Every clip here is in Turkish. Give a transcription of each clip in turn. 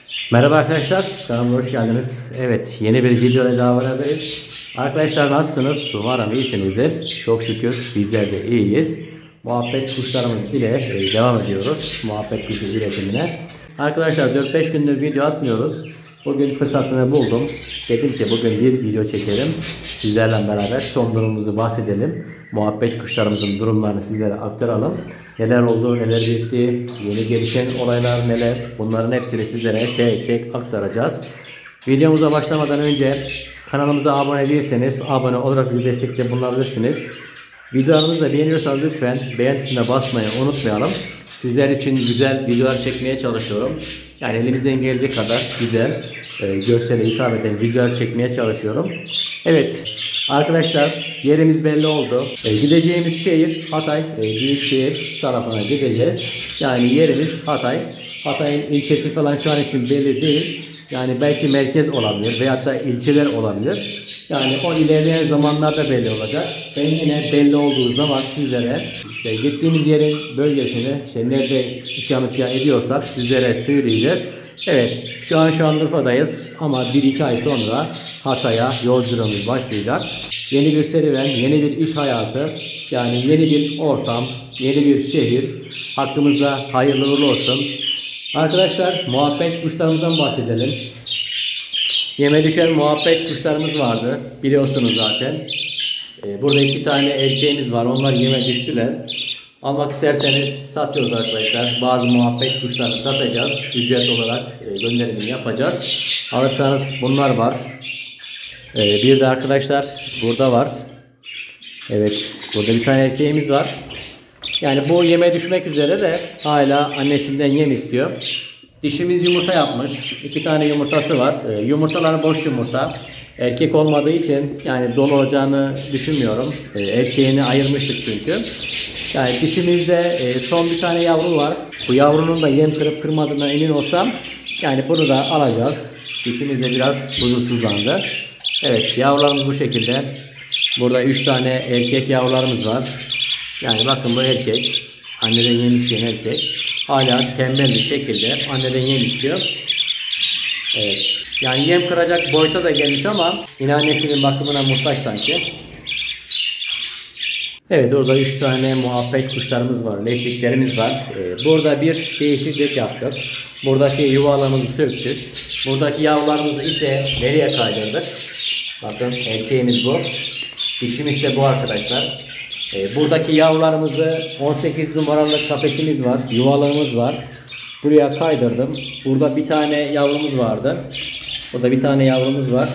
Merhaba arkadaşlar, kanalıma hoş geldiniz. Evet, yeni bir videoyla daha beraberiz. Arkadaşlar nasılsınız? Umarım iyisinizdir. Çok şükür bizler de iyiyiz. Muhabbet kuşlarımız ile devam ediyoruz. Muhabbet kuşu üretimine. Arkadaşlar 4-5 gündür video atmıyoruz. Bugün fırsatını buldum. Dedim ki bugün bir video çekelim. Sizlerle beraber son durumumuzu bahsedelim. Muhabbet kuşlarımızın durumlarını sizlere aktaralım. Neler oldu, neler bitti, yeni gelişen olaylar neler, bunların hepsini sizlere tek tek aktaracağız. Videomuza başlamadan önce kanalımıza abone değilseniz abone olarak bizi destekte bulunabilirsiniz. Videolarımızı da beğeniyorsanız lütfen beğen tuşuna basmayı unutmayalım. Sizler için güzel videolar çekmeye çalışıyorum. Yani elimizden geldiği kadar güzel, görsele hitap eden videolar çekmeye çalışıyorum. Evet arkadaşlar, yerimiz belli oldu. Gideceğimiz şehir Hatay Büyükşehir tarafına gideceğiz. Yani yerimiz Hatay. Hatay'ın ilçesi falan şu an için belli değil. Yani belki merkez olabilir veyahut da ilçeler olabilir. Yani o ilerleyen zamanlarda belli olacak. Ben yine belli olduğu zaman sizlere işte gittiğimiz yerin bölgesini nerede ikamet ediyorsak sizlere söyleyeceğiz. Evet, şu an Şanlıurfa'dayız ama 1-2 ay sonra Hatay'a yolculuğumuz başlayacak. Yeni bir serüven, yeni bir iş hayatı, yani yeni bir ortam, yeni bir şehir. Hakkımızda hayırlı uğurlu olsun. Arkadaşlar muhabbet kuşlarımızdan bahsedelim. Yeme düşen muhabbet kuşlarımız vardı. Biliyorsunuz zaten. Burada 2 tane erkeğimiz var. Onlar yeme düştüler. Almak isterseniz satıyoruz arkadaşlar. Bazı muhabbet kuşlarını satacağız. Ücret olarak gönderimini yapacağız. Alırsanız bunlar var. Bir de arkadaşlar burada var. Evet, burada bir tane erkeğimiz var. Yani bu yeme düşmek üzere de hala annesinden yem istiyor. Dişimiz yumurta yapmış. 2 tane yumurtası var. Yumurtaları boş yumurta. Erkek olmadığı için yani dolu olacağını düşünmüyorum. Erkeğini ayırmıştık çünkü. Yani dişimizde son bir tane yavru var. Bu yavrunun da yem kırıp kırmadığına emin olsam yani bunu da alacağız. Dişimiz de biraz huzursuzlandı. Evet, yavrularımız bu şekilde. Burada 3 tane erkek yavrularımız var. Yani bakın bu erkek. Anneden yem isteyen erkek. Hala tembel bir şekilde anneden yem istiyor. Evet. Yani yem kıracak boyuta da gelmiş ama yine annesinin bakımına muhtaç sanki. Evet, orada 3 tane muhabbet kuşlarımız var. Leşiklerimiz var. Burada bir değişiklik yaptık. Buradaki yuvalarımızı söktük. Buradaki yavrularımızı ise nereye kaydırdık? Bakın erkeğimiz bu. Dişimiz de bu arkadaşlar. Buradaki yavrularımızı 18 numaralı kafesimiz var. Yuvalarımız var. Buraya kaydırdım. Burada bir tane yavrumuz vardı. Burada bir tane yavrumuz var.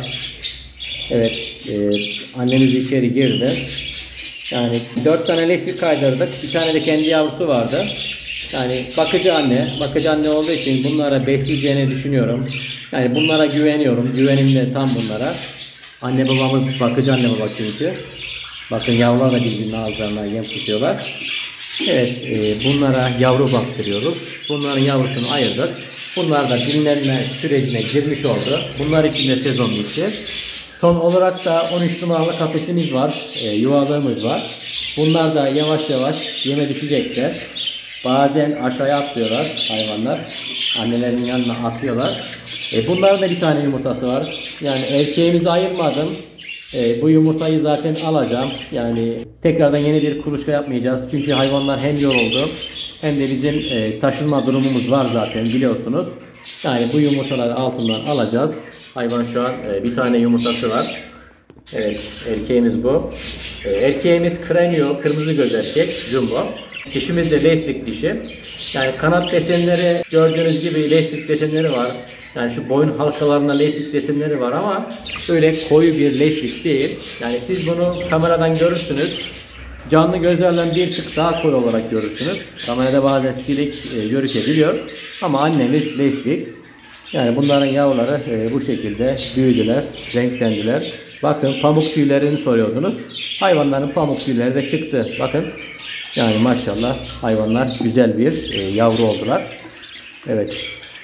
Evet. Annemiz içeri girdi. Yani 4 tane leşik kaydırdık. Bir tane de kendi yavrusu vardı. Yani bakıcı anne olduğu için bunlara besleyeceğini düşünüyorum. Yani bunlara güveniyorum. Güvenim de tam bunlara. Anne babamız bakıcı anne baba çünkü. Bakın yavrular da birbirinin ağızlarına yem tutuyorlar. Evet, bunlara yavru baktırıyoruz. Bunların yavrusunu ayırdık. Bunlar da dinlenme sürecine girmiş oldu. Bunlar için de sezon bitti. Son olarak da 13 numaralı kafesimiz var. Yuvalığımız var. Bunlar da yavaş yavaş yeme düşecekler. Bazen aşağıya atlıyorlar hayvanlar. Annelerinin yanına atlıyorlar. Bunların da bir tane yumurtası var. Yani erkeğimizi ayırmadım. Bu yumurtayı zaten alacağım. Yani tekrardan yeni bir kuluçka yapmayacağız. Çünkü hayvanlar hem yoruldu hem de bizim taşınma durumumuz var zaten biliyorsunuz. Yani bu yumurtaları altından alacağız. Hayvan şu an bir tane yumurtası var. Evet, erkeğimiz bu. Erkeğimiz Crenio, kırmızı göz erkek, jumbo. Dişimiz de leşlik dişi. Yani kanat desenleri gördüğünüz gibi leşlik desenleri var. Yani şu boyun halkalarında leşlik desenleri var ama öyle koyu bir leşlik değil. Yani siz bunu kameradan görürsünüz. Canlı gözlerden bir tık daha koyu olarak görürsünüz. Kamerada bazen silik gözükebiliyor. Ama annemiz leşlik. Yani bunların yavruları bu şekilde büyüdüler, renklendiler. Bakın pamuk tüylerini soruyordunuz. Hayvanların pamuk tüyleri de çıktı. Bakın. Yani maşallah hayvanlar güzel bir yavru oldular. Evet.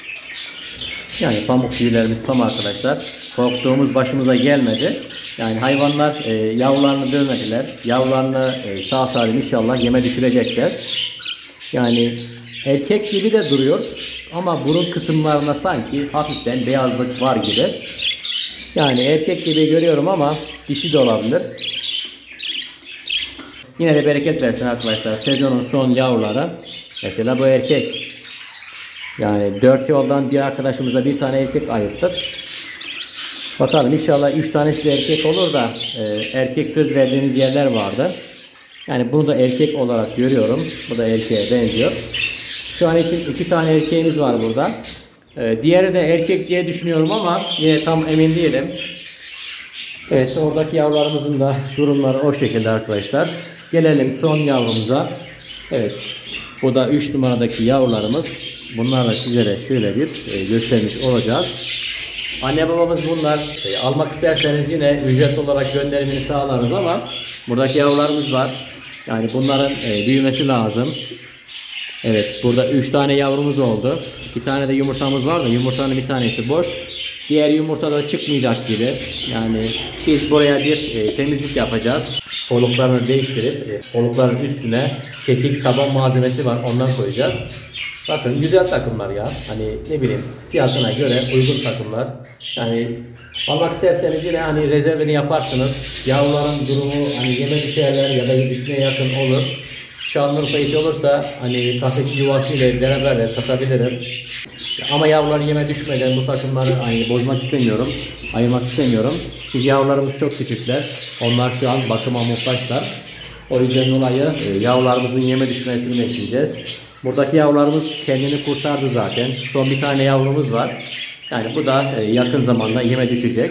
Yani pamuk tüylerimiz tam arkadaşlar. Korktuğumuz başımıza gelmedi. Yani hayvanlar yavrularını dövmediler. Yavrularını sağ salim inşallah yeme düşürecekler. Yani erkek gibi de duruyor. ama burun kısımlarında sanki hafiften beyazlık var gibi. Yani erkek gibi görüyorum ama dişi de olabilir. Yine de bereket versin arkadaşlar. Sezonun son yavruları. Mesela bu erkek. Yani 4 yoldan bir arkadaşımıza bir tane erkek ayırttık. Bakalım inşallah 3 tanesi de erkek olur da erkek söz verdiğimiz yerler vardı. Yani bunu da erkek olarak görüyorum. Bu da erkeğe benziyor. Şu an için 2 tane erkeğimiz var burada. Diğeri de erkek diye düşünüyorum ama yine tam emin değilim. Evet, oradaki yavrularımızın da durumları o şekilde arkadaşlar. Gelelim son yavrumuza. Evet, bu da 3 numaradaki yavrularımız. Bunlarla sizlere şöyle bir göstermiş olacağız. Anne babamız bunlar. Almak isterseniz yine ücret olarak gönderimini sağlarız ama buradaki yavrularımız var. Yani bunların büyümesi lazım. Evet, burada 3 tane yavrumuz oldu. 2 tane de yumurtamız var da yumurtanın bir tanesi boş. Diğer yumurta da çıkmayacak gibi. Yani biz buraya bir temizlik yapacağız. Foluklarını değiştirip folukların üstüne kekik taban malzemesi var, ondan koyacağız. Bakın güzel takımlar ya. Hani ne bileyim, fiyatına göre uygun takımlar. Yani almak isterseniz yine hani rezervini yaparsınız. Yavruların durumu hani yeme düşerler ya da düşmeye yakın olur. Şanlıurfa hiç olursa hani kafes yuvası ile beraber de satabilirim. Ama yavrular yeme düşmeden bu takımları hani bozmak istemiyorum. Ayırmak istemiyorum. Çünkü yavrularımız çok küçükler. Onlar şu an bakıma muhtaçlar. O yüzden dolayı yavrularımızın yeme düşmesini bekleyeceğiz. Buradaki yavrularımız kendini kurtardı zaten. Son bir tane yavrumuz var. Yani bu da yakın zamanda yeme düşecek.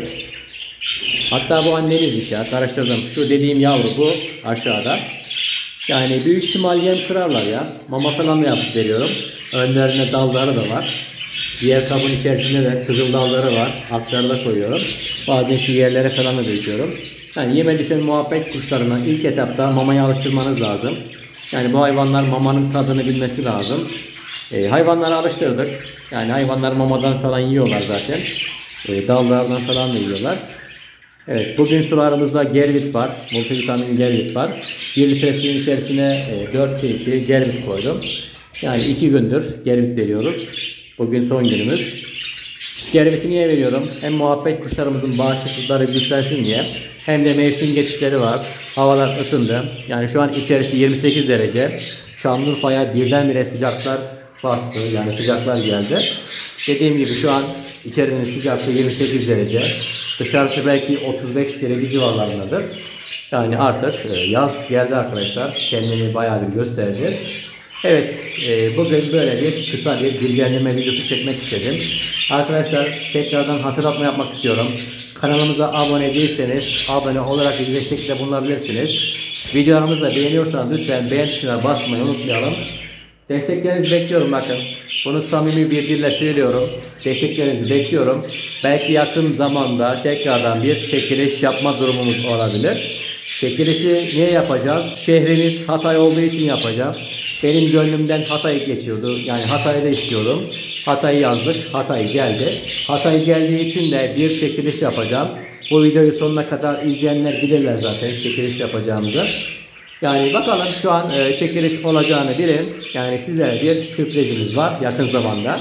Hatta bu annemizmiş ya, karıştırdım. Şu dediğim yavru bu aşağıda. Yani büyük ihtimal yem kırarlar ya. Mama falan da yapıp veriyorum. Önlerine dalları da var. Diğer kabın içerisinde de kızıl dalları var. Altları da koyuyorum. Bazen şu yerlere falan da döküyorum. Yani yeme düşen muhabbet kuşlarına ilk etapta mamaya alıştırmanız lazım. Yani bu hayvanlar mamanın tadını bilmesi lazım. Hayvanları alıştırdık. Yani hayvanlar mamadan falan yiyorlar zaten. Dallardan falan da yiyorlar. Evet, bugün sularımızda gervit var. Multivitamin gervit var. 1 litresinin içerisine 4 cc gervit koydum. Yani 2 gündür gervit veriyoruz. Bugün son günümüz. Gerviti niye veriyorum? Hem muhabbet kuşlarımızın bağışıklıkları güçlensin diye. Hem de mevsim geçişleri var. Havalar ısındı. Yani şu an içerisi 28 derece. Şanlıurfa'ya birdenbire sıcaklar bastı. Yani sıcaklar geldi. Dediğim gibi şu an içerinin sıcaklığı 28 derece. Dışarısı belki 35 derece civarlarındadır. Yani artık yaz geldi arkadaşlar. Kendini bayağı bir gösterdi. Evet, bugün böyle bir kısa bir bilgilendirme videosu çekmek istedim. Arkadaşlar tekrardan hatırlatma yapmak istiyorum. Kanalımıza abone değilseniz abone olarak bir destekte bulunabilirsiniz. Videolarımızı da beğeniyorsanız lütfen beğen tuşuna basmayı unutmayalım. Desteklerinizi bekliyorum bakın. Bunu samimi bir dille söylüyorum. Desteklerinizi bekliyorum. Belki yakın zamanda tekrardan bir çekiliş yapma durumumuz olabilir. Çekilişi niye yapacağız? Şehrimiz Hatay olduğu için yapacağım. Benim gönlümden Hatay geçiyordu. Yani Hatay'ı da istiyordum. Hatay'ı yazdık. Hatay geldi. Hatay geldiği için de bir çekiliş yapacağım. Bu videoyu sonuna kadar izleyenler bilirler zaten çekiliş yapacağımızı. Yani bakalım şu an çekiliş olacağını bilin. Yani sizlere bir sürprizimiz var yakın zamanda.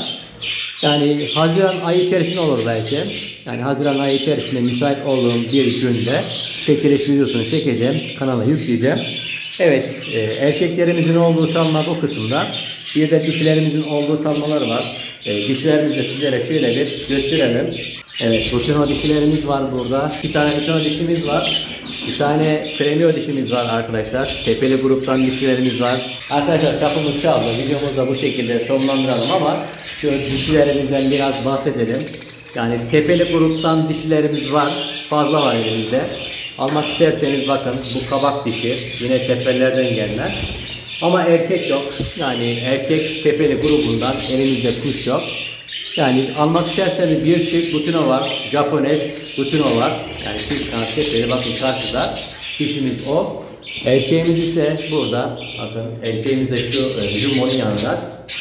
Yani Haziran ayı içerisinde olur belki. Yani Haziran ayı içerisinde müsait olduğum bir günde çekiliş videosunu çekeceğim. Kanala yükleyeceğim. Evet, erkeklerimizin olduğu salma bu kısımda. Bir de dişilerimizin olduğu salmalar var. Dişilerimizi de sizlere şöyle bir gösterelim. Evet, butino dişilerimiz var burada. Bir tane butino dişimiz var. Bir tane premio dişimiz var arkadaşlar. Tepeli gruptan dişilerimiz var. Arkadaşlar kapımız çaldı. Videomuzu da bu şekilde sonlandıralım ama şu dişilerimizden biraz bahsedelim. Yani tepeli gruptan dişilerimiz var. Fazla var elimizde. Almak isterseniz bakın bu kabak dişi. Yine tepelerden gelenler. Ama erkek yok. Yani erkek tepeli grubundan elimizde kuş yok. Yani almak isterseniz bir çift butino var. Japones butino var. Yani çift kanat tepeli, bakın karşıda. Dişimiz o. Erkeğimiz ise burada. Bakın erkeğimiz de şu jumbo'nun yanında.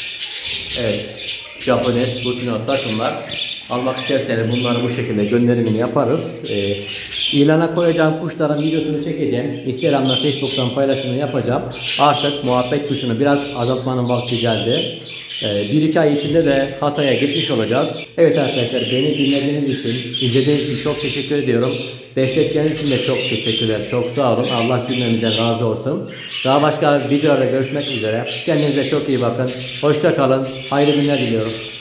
Evet. Japones butino takımlar. Almak isterseniz bunları bu şekilde gönderimini yaparız. İlana koyacağım kuşların videosunu çekeceğim. Instagram'da, Facebook'tan paylaşımını yapacağım. Artık muhabbet kuşunu biraz azaltmanın vakti geldi. 1-2 ay içinde de Hatay'a gitmiş olacağız. Evet arkadaşlar, beni dinlediğiniz için, izlediğiniz için çok teşekkür ediyorum. Destekleriniz için de çok teşekkürler. Çok sağ olun. Allah cümlemizden razı olsun. Daha başka videolarda görüşmek üzere. Kendinize çok iyi bakın. Hoşça kalın. Hayırlı günler diliyorum.